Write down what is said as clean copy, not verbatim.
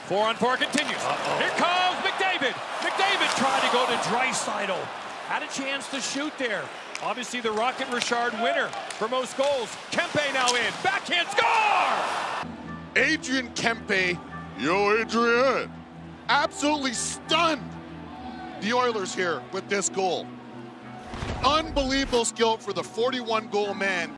4-on-4 continues. Here comes McDavid. McDavid trying to go to Draisaitl. Had a chance to shoot there. Obviously the Rocket Richard winner for most goals. Kempe now in. Backhand score! Adrian Kempe, yo Adrian, absolutely stunned the Oilers here with this goal. Unbelievable skill for the 41-goal man.